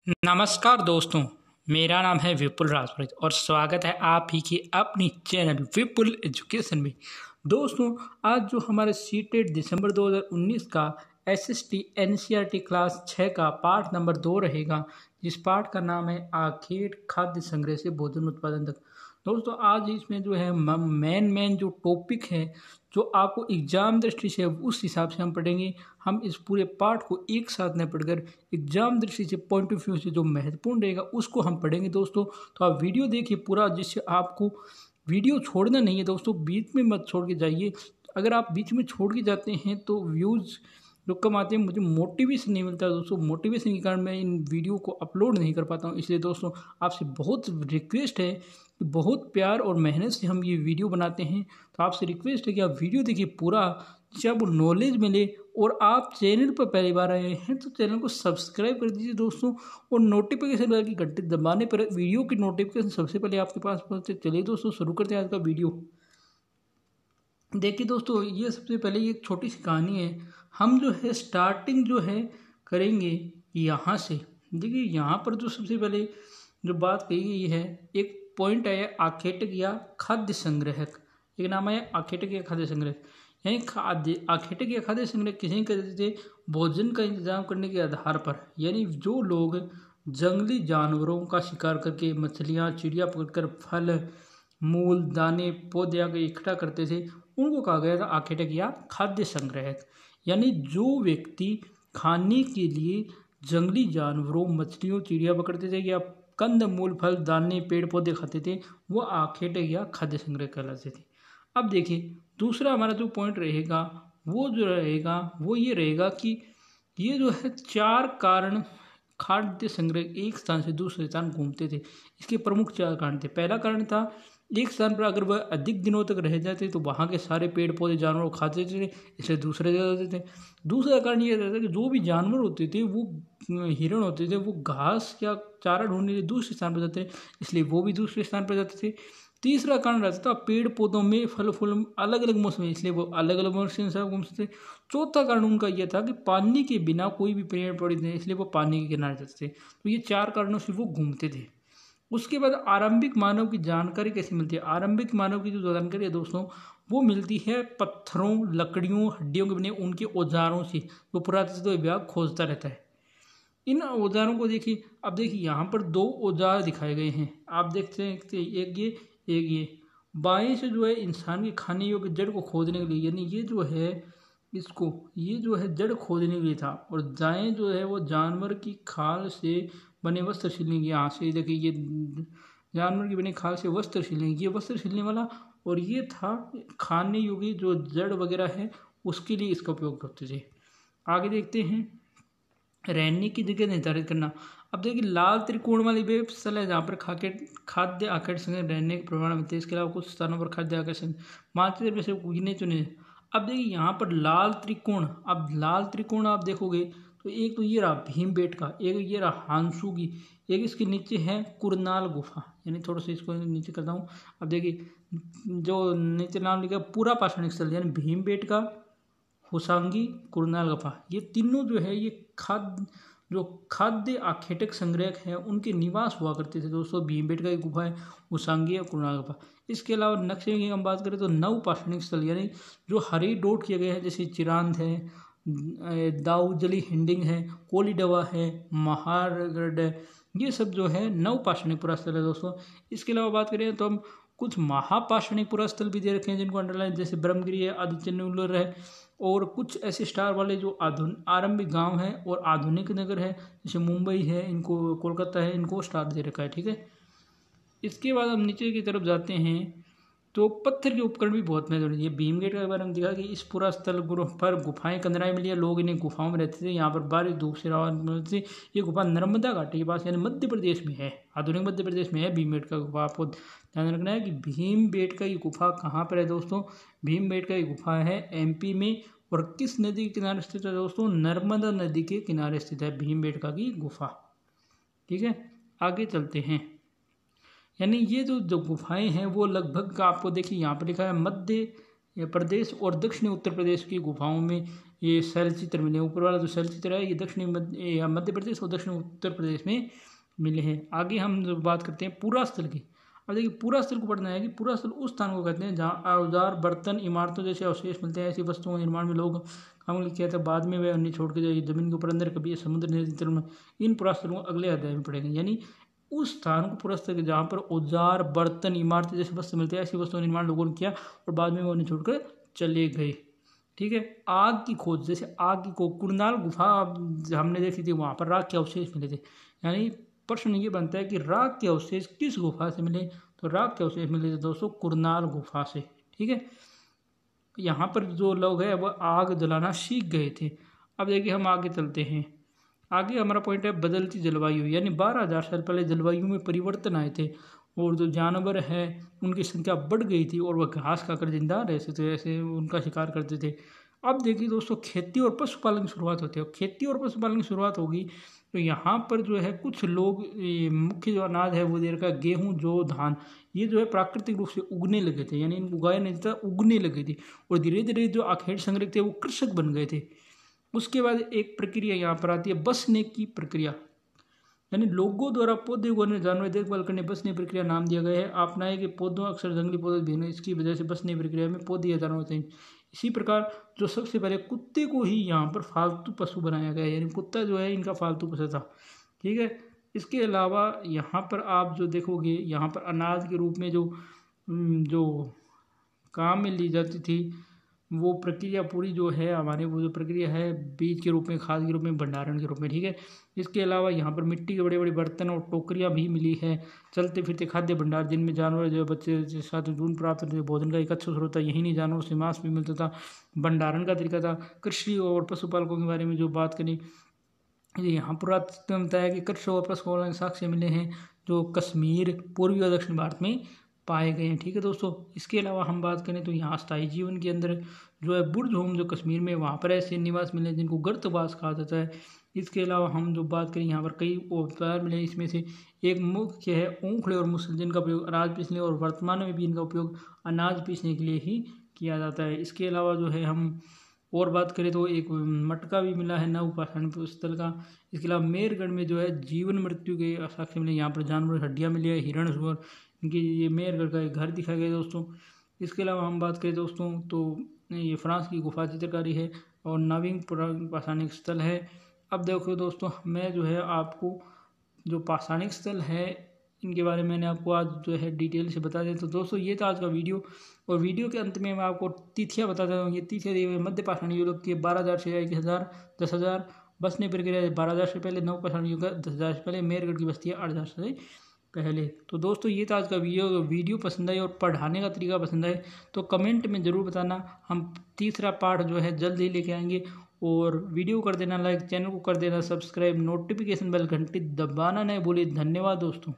नमस्कार दोस्तों, मेरा नाम है विपुल राजपुरोहित और स्वागत है आप ही की अपनी चैनल विपुल एजुकेशन में। दोस्तों, आज जो हमारे सीटेट दिसंबर 2019 का एसएसटी एनसीईआरटी क्लास 6 का पाठ नंबर 2 रहेगा, जिस पाठ का नाम है आखेट खाद्य संग्रह से भोजन उत्पादन तक। दोस्तों, आज इसमें जो है मेन जो टॉपिक है जो आपको एग्जाम दृष्टि से उस हिसाब से हम पढ़ेंगे। हम इस पूरे पाठ को एक साथ न पढ़कर एग्जाम दृष्टि से पॉइंट ऑफ व्यू से जो महत्वपूर्ण रहेगा उसको हम पढ़ेंगे दोस्तों। तो आप वीडियो देखिए पूरा, जिससे आपको वीडियो छोड़ना नहीं है दोस्तों, बीच में मत छोड़ के जाइए। अगर आप बीच में छोड़ के जाते हैं तो व्यूज़ जो कम आते हैं, मुझे मोटिवेशन नहीं मिलता दोस्तों। मोटिवेशन के कारण मैं इन वीडियो को अपलोड नहीं कर पाता हूँ। इसलिए दोस्तों, आपसे बहुत रिक्वेस्ट है, बहुत प्यार और मेहनत से हम ये वीडियो बनाते हैं, तो आपसे रिक्वेस्ट है कि आप वीडियो देखिए पूरा, जिससे आपको नॉलेज मिले। और आप चैनल पर पहली बार आए हैं तो चैनल को सब्सक्राइब कर दीजिए दोस्तों, और नोटिफिकेशन बेल की घंटी दबाने पर वीडियो की नोटिफिकेशन सबसे पहले आपके पास पहुंचे। चलिए दोस्तों, शुरू करते हैं आज का वीडियो। देखिए दोस्तों, ये सबसे पहले ये एक छोटी सी कहानी है। हम जो है स्टार्टिंग जो है करेंगे यहाँ से। देखिए यहाँ पर जो सबसे पहले जो बात कही गई है, एक पॉइंट है आखेटक या खाद्य संग्रहक। एक नाम है आखेटक या खाद्य संग्रह। यानी आखेटक या खाद्य संग्रह किसी कहते थे भोजन का इंतजाम करने के आधार पर। यानी जो लोग जंगली जानवरों का शिकार करके मछलियाँ चिड़िया पकड़कर फल मूल दाने पौधे आगे इकट्ठा करते थे, उनको कहा गया था आखेटक या खाद्य संग्रहक। यानी जो व्यक्ति खाने के लिए जंगली जानवरों मछलियों चिड़िया पकड़ते थे या कंद मूल फल दाने पेड़ पौधे खाते थे, वो आखेटक या खाद्य संग्रह कहलाते थे। अब देखिए दूसरा हमारा जो पॉइंट रहेगा वो ये रहेगा कि ये जो है 4 कारण खाद्य संग्रह एक स्थान से दूसरे स्थान घूमते थे। इसके प्रमुख 4 कारण थे। पहला कारण था, एक स्थान पर अगर वह अधिक दिनों तक रह जाते तो वहाँ के सारे पेड़ पौधे जानवर खाते थे, इसलिए दूसरे जगह जाते थे। दूसरा कारण ये रहता कि जो भी जानवर होते थे, वो हिरण होते थे, वो घास या चारा ढूंढने के लिए दूसरे स्थान पर जाते थे, इसलिए वो भी दूसरे स्थान पर जाते थे। तीसरा कारण रहता था पेड़ पौधों में फल फूल अलग अलग मौसम में, इसलिए वो अलग अलग मौसम से घूमते थे। चौथा कारण उनका यह था कि पानी के बिना कोई भी पेड़ पौधे नहीं, इसलिए वो पानी के किनारे जाते थे। तो ये 4 कारणों से वो घूमते थे। उसके बाद आरंभिक मानव की जानकारी कैसे मिलती है? आरंभिक मानव की जो जानकारी है दोस्तों, वो मिलती है पत्थरों लकड़ियों हड्डियों के बने उनके औजारों से, जो पुरातत्व विभाग खोजता रहता है। इन औजारों को देखिए। अब देखिए यहाँ पर 2 औजार दिखाए गए हैं, आप देखते हैं, एक ये बाएं से जो है इंसान के खाने योग्य जड़ को खोदने के लिए, यानी ये जो है ये जो है जड़ खोदने के लिए था। और दाएं जो है वो जानवर की खाल से बने वस्त्र सिलने की। यहाँ से देखिए ये जानवर की बने खाल से वस्त्र सिलने, ये वस्त्र सिलने वाला। और ये था खाने योग्य जो जड़ वगैरह है उसके लिए इसका उपयोग करते थे। आगे देखते हैं रहने की जगह निर्धारित करना। अब देखिए लाल त्रिकोण वाली वे स्थल है जहाँ पर खाद्य आकर्षण रहने के प्रमाण मिलते हैं। इसके अलावा कुछ स्थानों पर खाद्य आकर्षण मानचित्र में से गिने चुने। अब देखिए यहाँ पर लाल त्रिकोण, अब लाल त्रिकोण आप देखोगे तो एक तो ये रहा भीमबेटका, एक ये रहा हांसू की, एक इसके नीचे है कुरनाल गुफा। यानी थोड़ा सा इसको नीचे करता हूँ। अब देखिए जो नीचे नाम लिखा पूरा पाषाणिक स्थल, यानी भीमबेटका होसांगी कुरनाल गुफा, ये तीनों जो है ये खाद्य आखेटक संग्रहक हैं उनके निवास हुआ करते थे दोस्तों। भीमबेटका की गुफा है, होसांगी और कुरनाल गुफा। इसके अलावा नक्शे की हम बात करें तो नव पाषाणिक स्थल, यानी जो हरी डॉट किए गए हैं, जैसे चिरांद है, दाऊजली हिंडिंग है, कोलीडवा है, महारगढ़ है, ये सब जो है नव पाषाणिक पुरास्थल है दोस्तों। इसके अलावा बात करें तो हम कुछ महापाषाणिक पुरास्थल भी दे रखे हैं जिनको अंडरलाइन, जैसे ब्रह्मगिरी है, आदित्यनूलर है, और कुछ ऐसे स्टार वाले जो आरंभिक गांव हैं और आधुनिक नगर है, जैसे मुंबई है, इनको कोलकाता है, इनको स्टार दे रखा है। ठीक है, इसके बाद हम नीचे की तरफ जाते हैं तो पत्थर के उपकरण भी बहुत महत्वपूर्ण है। ये भीमगेट के बारे में दिखा कि इस पूरा स्थल पर गुफाएं कंदराएं मिली है, लोग इन्हें गुफाओं में रहते थे। यहाँ पर बारिश धूप से राहत मिलती थी। ये गुफा नर्मदा घाटी के पास यानी मध्य प्रदेश में है, आधुनिक मध्य प्रदेश में है भीमबेटका गुफा। आपको ध्यान रखना है कि भीमबेटका की गुफा कहाँ पर है दोस्तों? भीमबेटका की गुफा है एमपी में। और किस नदी के किनारे स्थित है दोस्तों? नर्मदा नदी के किनारे स्थित है भीमबेटका की गुफा। ठीक है, आगे चलते हैं। यानी ये जो गुफाएं हैं वो लगभग आपको देखिए यहाँ पर लिखा है मध्य प्रदेश और दक्षिणी उत्तर प्रदेश की गुफाओं में ये शैलचित्र मिले। ऊपर वाला जो शैलचित्र है ये दक्षिणी मध्य प्रदेश और दक्षिण उत्तर प्रदेश में मिले हैं। आगे हम जो बात करते हैं पूरा स्थल की। अब देखिए पूरा स्थल को पढ़ना है कि पूरा स्थल उस स्थान को कहते हैं जहाँ औजार, बर्तन, इमारतों जैसे अवशेष मिलते हैं। ऐसी वस्तुओं के निर्माण में लोग काम किया था, बाद में वे अन्य छोड़ के जो जमीन के ऊपर अंदर कभी समुद्र नेत्र में, इन पुरा स्थलों को अगले अध्याय में पढ़ेंगे। यानी उस स्थान को पूरा स्थल जहाँ पर औजार, बर्तन, इमारतें जैसे वस्तु मिलते हैं, ऐसी वस्तुओं का निर्माण लोगों ने किया और बाद में वो उन्हें छोड़कर चले गए। ठीक है। आग की खोज, जैसे आग की खोज, कुरनाल गुफा हमने देखी थी, वहाँ पर राख के अवशेष मिले थे। यानी प्रश्न ये बनता है कि राख के अवशेष किस गुफा से मिले, तो राख के अवशेष मिले थे दोस्तों कुरनाल गुफा से। ठीक है। यहाँ पर जो लोग हैं वह आग जलाना सीख गए थे। अब देखिए हम आगे चलते हैं। आगे हमारा पॉइंट है बदलती जलवायु। यानी 12,000 साल पहले जलवायु में परिवर्तन आए थे और जो जानवर है उनकी संख्या बढ़ गई थी और वह घास खाकर जिंदा रहते थे, ऐसे उनका शिकार करते थे। अब देखिए दोस्तों खेती और पशुपालन की शुरुआत होती है। खेती और पशुपालन की शुरुआत होगी तो यहाँ पर जो है कुछ लोग मुख्य जो अनाज है वो दे रखा है गेहूँ, जौ, धान, ये जो है प्राकृतिक रूप से उगने लगे थे। यानी इनको उगाया नहीं था, उगने लगे थे और धीरे धीरे जो आखेट संग्रह थे वो कृषक बन गए थे। उसके बाद एक प्रक्रिया यहाँ पर आती है बसने की प्रक्रिया। यानी लोगों द्वारा पौधे उगाने, जानवर देखभाल करने बसने प्रक्रिया नाम दिया गया है। आपना है कि पौधों अक्सर जंगली पौधे भी हैं, इसकी वजह से बसने प्रक्रिया में पौधे या जानवर होते हैं। इसी प्रकार जो सबसे पहले कुत्ते को ही यहाँ पर फालतू पशु बनाया गया, यानी कुत्ता जो है इनका फालतू पशु था। ठीक है। इसके अलावा यहाँ पर आप जो देखोगे यहाँ पर अनाज के रूप में जो काम में ली जाती थी वो प्रक्रिया पूरी जो है हमारे, वो जो प्रक्रिया है बीज के रूप में, खाद के रूप में, भंडारण के रूप में। ठीक है। इसके अलावा यहाँ पर मिट्टी के बड़े बड़े बर्तन और टोकरियाँ भी मिली है। चलते फिरते खाद्य भंडार जिनमें जानवर जो बच्चे के साथ दूध प्राप्त होते, भोजन का एक अच्छा स्रोत था। यही नहीं, जानवरों से मांस भी मिलता था। भंडारण का तरीका था। कृषि और पशुपालकों के बारे में जो बात करें, यहाँ पुरातत्व बताया कि कृषि और पशुपालन के साक्ष्य मिले हैं जो कश्मीर, पूर्वी और दक्षिण भारत में पाए गए हैं। ठीक है दोस्तों। इसके अलावा हम बात करें तो यहाँ स्थायी जीवन के अंदर जो है बुर्ज होम जो कश्मीर में, वहाँ पर ऐसे निवास मिले जिनको गर्तवास कहा जाता है। इसके अलावा हम जो बात करें यहाँ पर कई औजार मिले, इसमें से एक मुख्य है ऊखड़े और मुसल, जिनका उपयोग अनाज पीसने और वर्तमान में भी इनका उपयोग अनाज पीसने के लिए ही किया जाता है। इसके अलावा जो है हम और बात करें तो एक मटका भी मिला है नव पाषाण स्थल का। इसके अलावा मेरगढ़ में जो है जीवन मृत्यु के साक्ष्य मिले। यहाँ पर जानवर हड्डियाँ मिली है, हिरण, सुअर, इनकी ये मेरगढ़ का एक घर दिखाया गया दोस्तों। इसके अलावा हम बात करें दोस्तों तो ये फ्रांस की गुफा चित्रकारी है और नवीन पाषाणिक स्थल है। अब देखो दोस्तों मैं जो है आपको जो पाषाणिक स्थल है इनके बारे में मैंने आपको आज जो है डिटेल से बता दिया। तो दोस्तों ये था आज का वीडियो और वीडियो के अंत में मैं आपको तिथियाँ बता देता हूँ। ये तिथियाँ दी हुई मध्य पाषाणी युग के 12,000 से 21,000, 10,000, बसने प्रक्रिया 12,000 से पहले, नव पाषाणी युग 10,000 से पहले, मेरगढ़ की बस्ती 8,000 से पहले। तो दोस्तों ये था आज का वीडियो पसंद आए और पढ़ाने का तरीका पसंद आए तो कमेंट में ज़रूर बताना। हम तीसरा पार्ट जो है जल्द ही लेके आएंगे। और वीडियो कर देना लाइक, चैनल को कर देना सब्सक्राइब, नोटिफिकेशन बेल घंटी दबाना नहीं भूलिए। धन्यवाद दोस्तों।